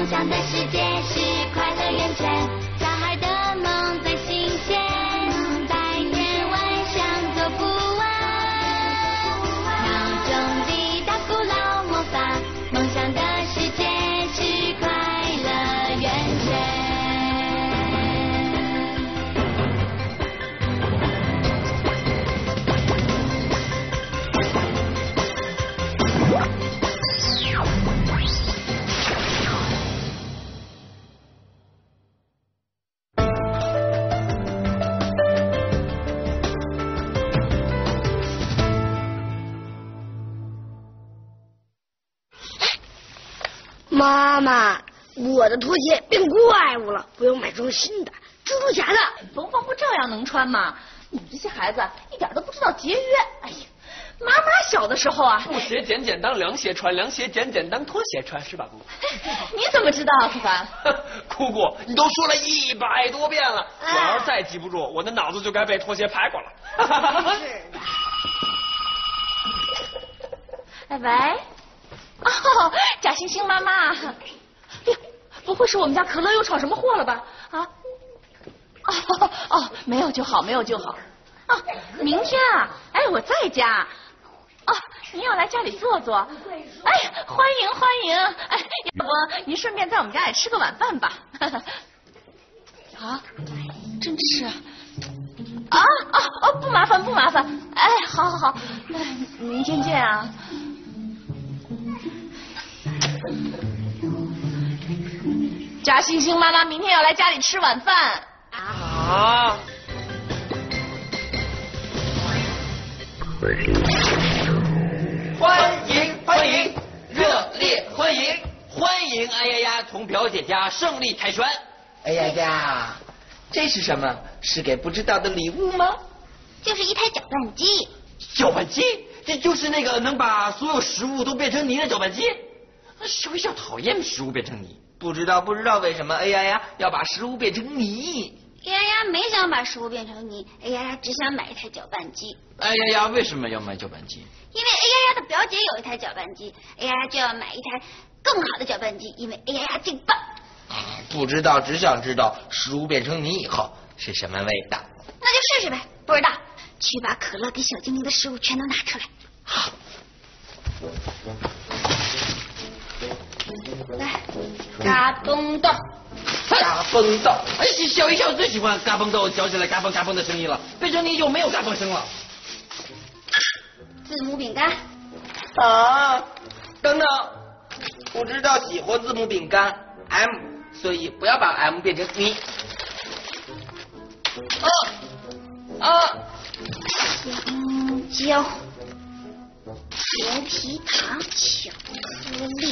想的世界是快乐源泉，小孩的梦最新鲜，白天晚上做不完，脑中的大鼓老魔法，梦想的世界是快乐源泉。 妈妈，我的拖鞋变怪物了，我要买双新的，蜘蛛侠的。 缝缝不这样能穿吗？你们这些孩子一点都不知道节约。哎呀，妈妈小的时候啊， 布鞋简简当凉鞋穿，凉鞋简简当拖鞋穿，是吧，姑姑？ 你怎么知道啊，可凡？ 姑姑，你都说了100多遍了，我要是再记不住，我的脑子就该被拖鞋拍过了。 是的。 哎喂。哦，贾星星妈妈，呀，不会是我们家可乐又闯什么祸了吧？啊？哦，没有就好，没有就好。啊，明天啊，哎，我在家。哦，您要来家里坐坐？哎，欢迎欢迎！哎，要不您顺便在我们家也吃个晚饭吧？啊，真吃啊？不麻烦不麻烦。哎，好，那明天见啊。贾星星妈妈明天要来家里吃晚饭啊！ 欢迎，热烈欢迎！哎呀呀，从表姐家胜利凯旋！哎呀呀，这是什么？是给不知道的礼物吗？ 就是一台搅拌机。 搅拌机？这就是那个能把所有食物都变成泥的搅拌机？小小讨厌食物变成泥，不知道为什么哎呀呀要把食物变成泥。 哎呀呀没想把食物变成泥，哎呀呀只想买一台搅拌机。 哎呀呀为什么要买搅拌机？ 因为哎呀呀的表姐有一台搅拌机，哎呀呀就要买一台更好的搅拌机，因为哎呀呀最棒。 不知道，只想知道食物变成泥以后是什么味道。 那就试试呗，不知道去把可乐给小精灵的食物全都拿出来。 好。 来，嘎嘣豆， 嘎嘣豆，哎，小一小最喜欢嘎嘣豆嚼起来嘎嘣嘎嘣的声音了，变成泥就没有嘎嘣声了。 字母饼干。 啊，等等，不知道喜欢字母饼干 M， 所以不要把 M 变成泥。 香蕉、牛皮糖、巧克力、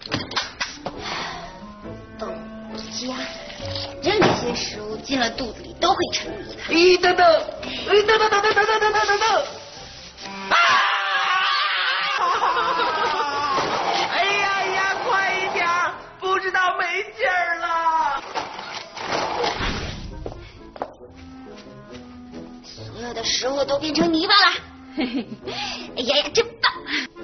豆浆，反正这些食物进了肚子里都会成泥的。 咦，等等，啊！哎呀呀，快一点，不知道没劲儿了。 所有的食物都变成泥巴了。哎呀呀，真棒！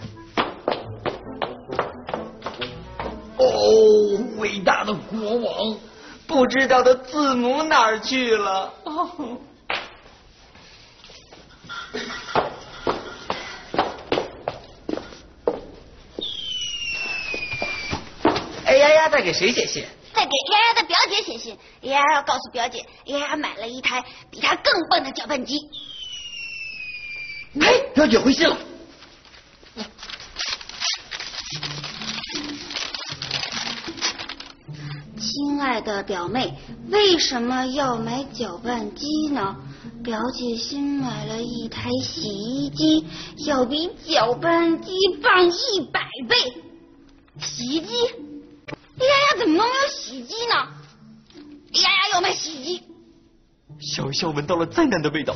哦，伟大的国王，不知道的字母哪儿去了？哦，哎呀呀，在给谁写信？ 在给哎呀呀的表姐写信，哎呀要告诉表姐，哎呀买了一台比她更棒的搅拌机。 哎，表姐回信了。 亲爱的表妹，为什么要买搅拌机呢？表姐新买了一台洗衣机，要比搅拌机棒100倍。洗衣机？哎呀呀，怎么能有洗衣机呢？哎呀呀，要买洗衣机！ 小笑闻到了灾难的味道。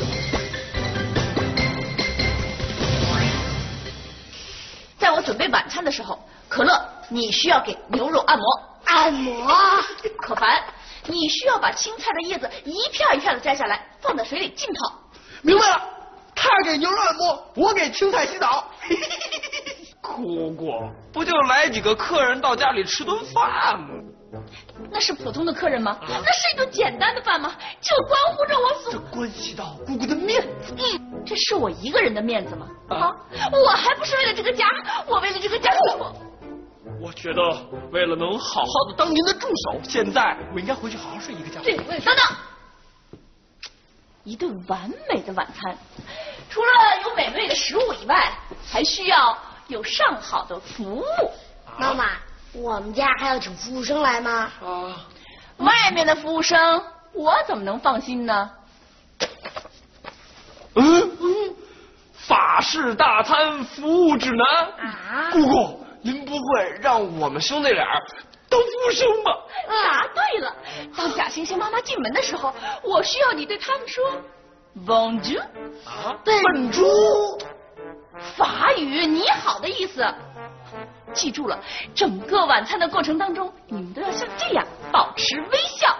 在我准备晚餐的时候，可乐，你需要给牛肉按摩。 按摩。 可凡，你需要把青菜的叶子一片一片的摘下来，放在水里浸泡。 明白了，他给牛肉按摩，我给青菜洗澡。 可姑姑，不就来几个客人到家里吃顿饭吗？ 那是普通的客人吗？那是一顿简单的饭吗？就关乎着我所…… 这关系到姑姑的面子。 这是我一个人的面子吗？啊，我还不是为了这个家，我为了这个家我觉得为了能好好的当您的助手，现在我应该回去好好睡一个觉。 对，等等，一顿完美的晚餐，除了有美味的食物以外，还需要有上好的服务。 妈妈，我们家还要请服务生来吗？ 外面的服务生，我怎么能放心呢？ 法式大餐服务指南。姑姑，您不会让我们兄弟俩当服务生吧？ 答对了。当假惺惺妈妈进门的时候，我需要你对他们说 Bonjour。 笨猪。 法语你好的意思。记住了，整个晚餐的过程当中，你们都要像这样保持微笑。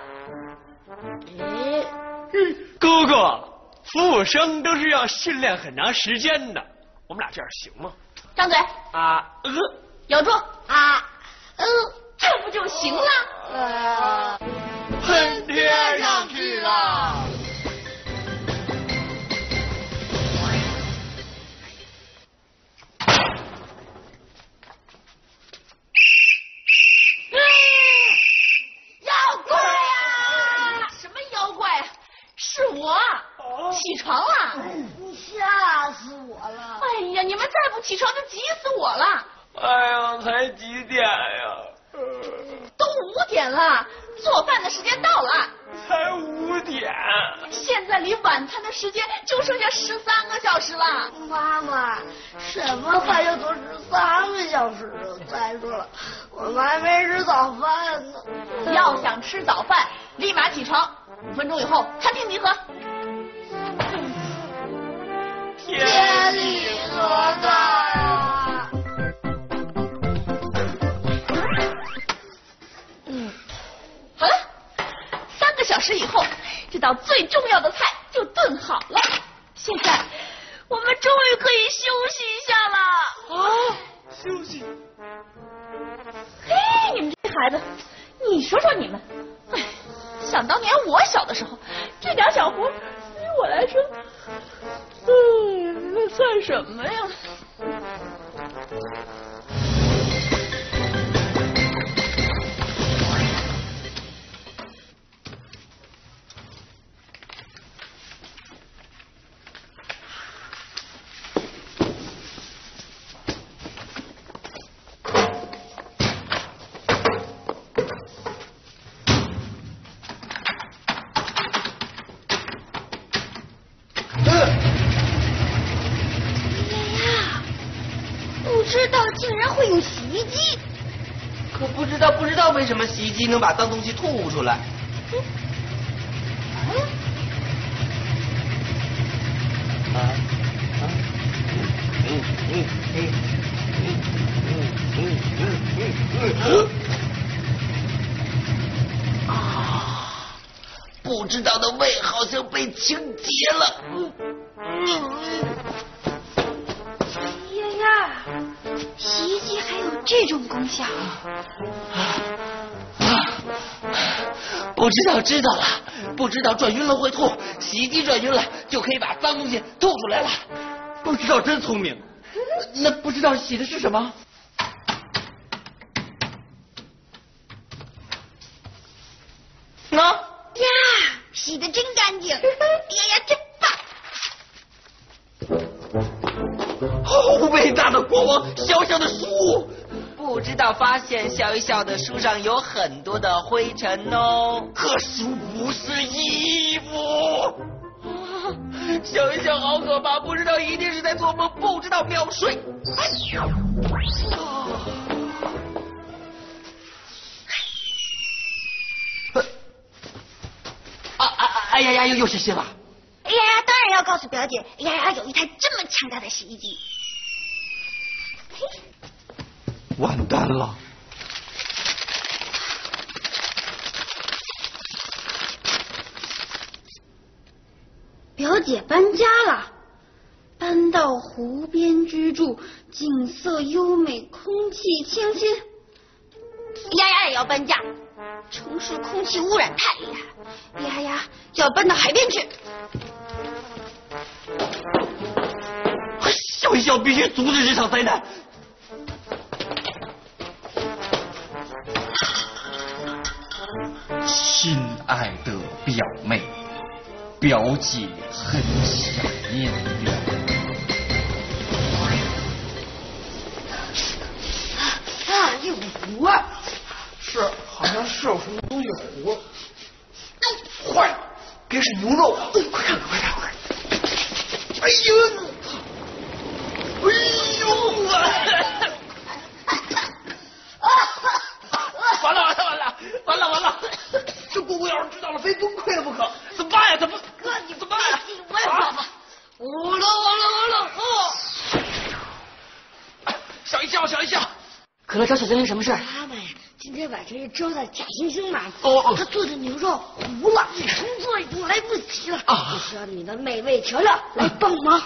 哥哥，服务生都是要训练很长时间的，我们俩这样行吗？ 张嘴。咬住。这不就行了？ 喷贴上去了。 妖怪呀！什么妖怪？是我。起床了。 你吓死我了。 哎呀，你们再不起床就急死我了。 哎呀，才几点呀？ 都5点了，做饭的时间到了。 才5点。 现在离晚餐的时间就剩下13个小时了。 妈妈，什么饭要做13个小时了？再说了，我们还没吃早饭呢。 要想吃早饭，立马起床，5分钟以后餐厅集合。 天理何在啊！ 好了，3个小时以后，这道最重要的菜就炖好了。现在我们终于可以休息一下了。 休息。 嘿，你们这孩子，你说说你们，哎，想当年我小的时候，这点小活对于我来说，那算什么呀？ 竟然会用洗衣机， 可不知道为什么洗衣机能把脏东西吐出来。不知道的胃好像被清洁了。 洗衣机还有这种功效？ 知道了，不知道转晕了会吐，洗衣机转晕了就可以把脏东西吐出来了。 不知道真聪明。 那不知道洗的是什么？ 呀，洗得真干净！哎呀，真棒！ 好伟大的国王，小小的书，不知道发现小小的书上有很多的灰尘哦。可书不是衣服。想一想好可怕，不知道一定是在做梦，不知道秒睡。哎呀，又是新了。 哎呀，当然要告诉表姐，哎呀，有一台这么强大的洗衣机。 完蛋了！ 表姐搬家了，搬到湖边居住， 景色优美，空气清新。丫丫也要搬家，城市空气污染太厉害，丫丫要搬到海边去。 笑一笑必须阻止这场灾难。亲爱的表妹，表姐很想念你。 有糊啊！是，好像是有什么东西糊。坏了，该是牛肉！快看，快看，快看！哎呦！哎呦！完了！这姑姑要是知道了，非崩溃了不可！怎么办呀？哥，你怎么办呀？我也怕吧！完了！小一笑。 可乐找小精灵什么事？ 妈妈呀，今天晚上要招待假惺惺妈妈。他做的牛肉糊了，重做已经来不及了。我需要你的美味调料来帮忙。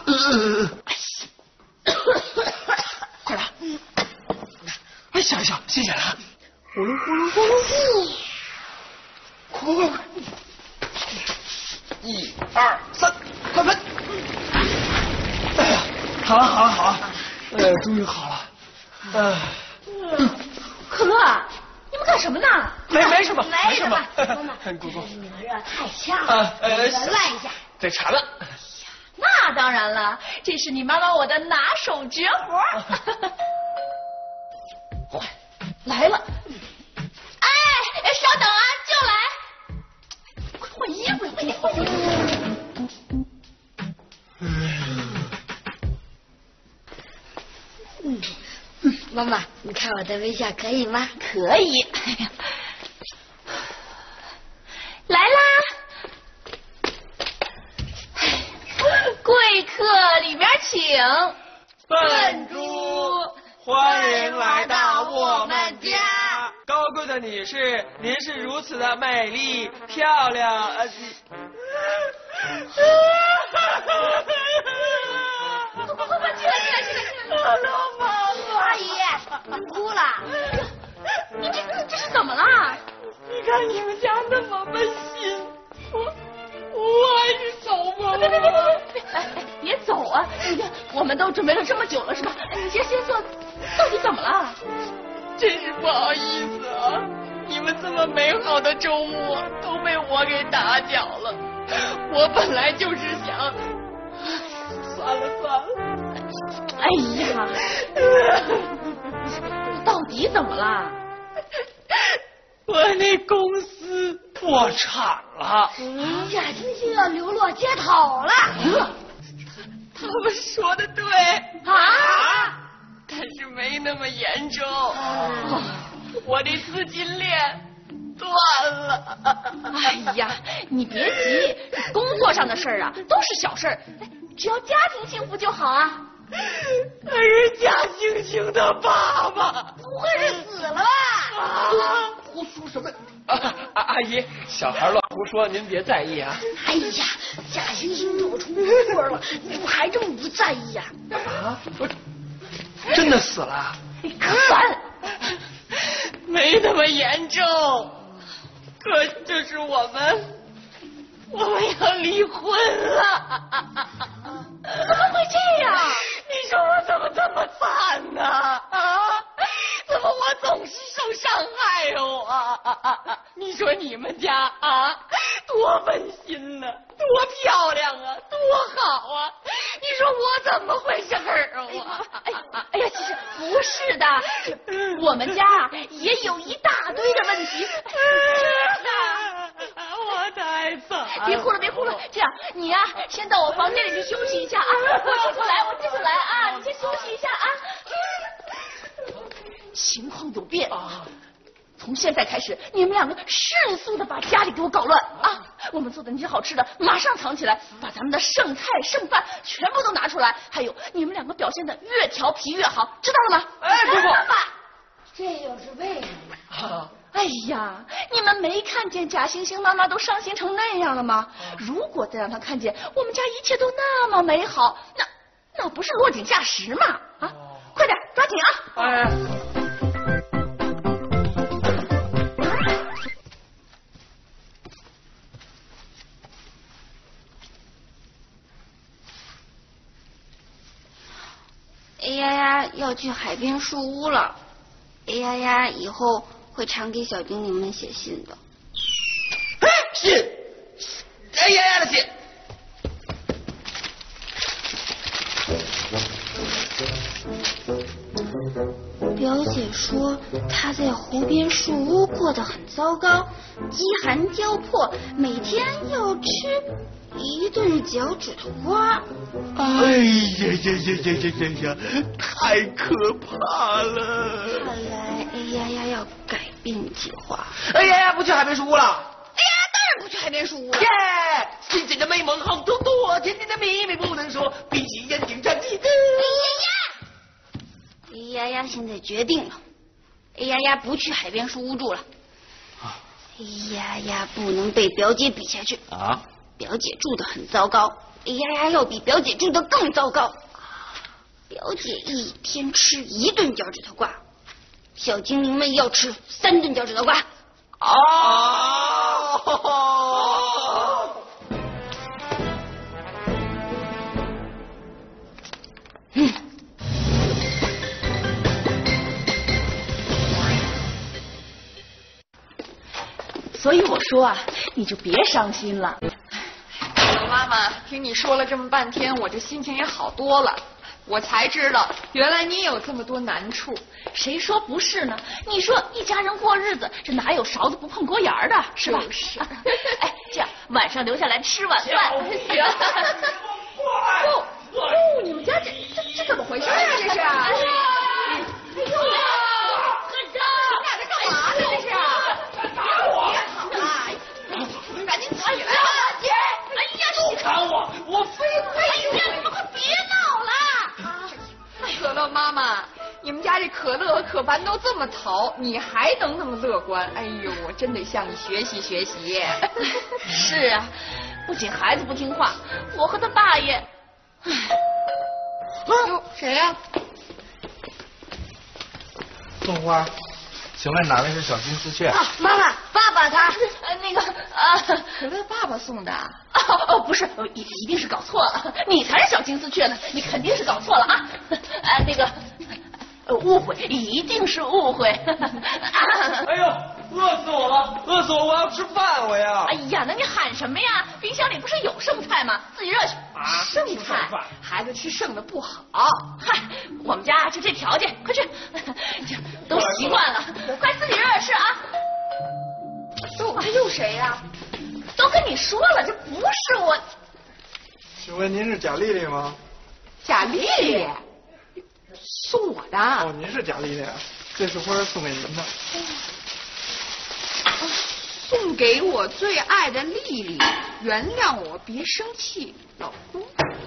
快来！哎，笑一笑，谢谢了。 呼噜，快！1、2、3，快喷！ 哎呀，好了，终于好了。 可乐，你们干什么呢？ 没什么。 妈妈， 姑姑， 你们热太呛了，来一下。 嘴馋了。 那当然了，这是你妈妈我的拿手绝活。来了。哎，稍等啊，就来。快换衣服，快点。 妈妈，你看我的微笑可以吗？ 可以。来啦！贵客里边请。 笨猪，欢迎来到我们家。高贵的女士，您是如此的美丽漂亮。 快进来！ 阿姨，您哭了？ 你这是怎么了？ 你看你们家那么温馨，我还是走吧。 别走啊！你看，我们都准备了这么久了，是吧？你先坐，到底怎么了？ 真是不好意思啊，你们这么美好的周末都被我给打搅了。我本来就是想，算了。 哎呀，到底怎么了？ 我那公司破产了。 假惺惺要流落街头了。 他们说的对啊， 但是没那么严重。我的资金链断了。 哎呀，你别急，工作上的事儿啊都是小事儿，只要家庭幸福就好啊。 可是假惺惺的爸爸不会是死了吧？ 胡说什么？阿姨，小孩乱胡说，您别在意啊。 哎呀，假惺惺找出错了，你们还这么不在意呀？ 真的死了？ 可烦！ 没那么严重，可就是我们要离婚了。 怎么会这样？ 你说我怎么这么惨呢？怎么我总是受伤害呀？你说你们家多温馨呢，多漂亮啊，多好啊！你说我怎么回事啊？ 哎呀，其实不是的，我们家也有一大堆的问题。 我太惨了！ 别哭了，这样你呀，先到我房间里去休息一下啊。我这就来啊，你先休息一下啊。情况有变啊！从现在开始，你们两个迅速的把家里给我搞乱啊！我们做的那些好吃的马上藏起来，把咱们的剩菜剩饭全部都拿出来。还有，你们两个表现的越调皮越好，知道了吗？ 哎，姑姑， 这又是为什么呀？ 哎呀，你们没看见假惺惺妈妈都伤心成那样了吗？如果再让她看见我们家一切都那么美好，那不是落井下石吗？啊！快抓紧啊！ 哎。 哎呀呀，要去海边树屋了。哎呀呀，以后会常给小精灵们写信的。 信，哎呀呀的信。 表姐说她在湖边树屋过得很糟糕，饥寒交迫，每天要吃1顿脚趾头瓜。 哎呀呀呀呀呀呀！太可怕了！ 看来哎呀呀要改变计划。 哎呀呀，不去海边树屋了。 哎呀，当然不去海边树屋了。 耶！新鲜的美梦好多多，甜甜的秘密不能说，闭起眼睛唱起歌。 哎呀呀，现在决定了，哎呀呀不去海边树屋住了。哎呀呀，不能被表姐比下去啊！ 表姐住得很糟糕，哎呀呀要比表姐住得更糟糕。表姐一天吃1顿脚趾头瓜，小精灵们要吃3顿脚趾头瓜。 所以我说啊，你就别伤心了。 妈妈，听你说了这么半天，我这心情也好多了。我才知道，原来你也有这么多难处。 谁说不是呢？你说一家人过日子，这哪有勺子不碰锅沿的，是吧？ 是。 哎，这样晚上留下来吃晚饭。 行。哦，你们家这怎么回事啊？这是？哎呦！你们俩在干嘛呢？这是？赶紧起来！姐，哎呀， 你砍我非哎呀，你们快别闹了！可乐妈妈，你们家这可乐和可凡都这么淘，你还能那么乐观？哎呦，我真得向你学习学习。 是啊，不仅孩子不听话，我和他爸也…… 哟，谁呀？ 送花，请问哪位是小金丝雀？ 妈妈，爸爸他可乐爸爸送的。 不是，一定是搞错了，你才是小金丝雀呢，你肯定是搞错了啊！误会，一定是误会。 哎呦，饿死我了，饿死我！我要吃饭，我呀！ 哎呀，那你喊什么呀？冰箱里不是有剩菜吗？自己热去。 剩菜，孩子吃剩的不好。 嗨，我们家就这条件，快去，都习惯了，快自己热着吃啊！ 这又谁呀？ 都跟你说了，这不是我。 请问您是贾丽丽吗？ 贾丽丽，送我的。 哦，您是贾丽丽，这是花送给您的。 送给我最爱的丽丽，原谅我，别生气，老公。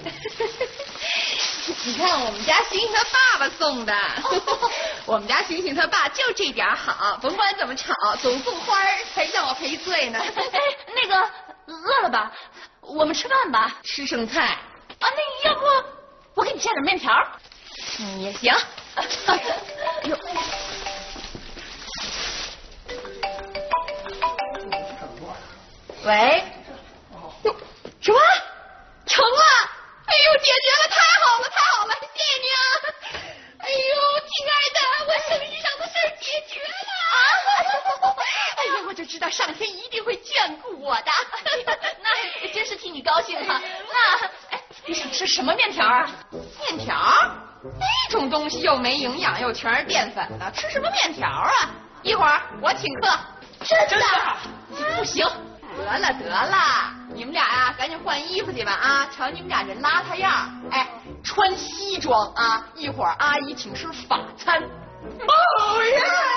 你看我们家星星他爸爸送的，我们家星星他爸就这点好，甭管怎么吵，总送花儿才让我赔罪呢。 哎，那个饿了吧？我们吃饭吧。 吃剩菜啊？ 那要不我给你下点面条？ 也行。喂，哟，什么？成了！哎呦，解决了，太好了，太好了，谢谢你啊！哎呦，亲爱的，我生意上的事儿解决了！哎呀，我就知道上天一定会眷顾我的。 那真是替你高兴哈。那哎，你想吃什么面条啊？ 面条？那种东西又没营养，又全是淀粉的，吃什么面条啊？一会儿我请客。 真的？不行。 得了，你们俩呀，赶紧换衣服去吧啊！瞧你们俩这邋遢样，哎，穿西装啊！一会儿阿姨请吃法餐。 哦耶！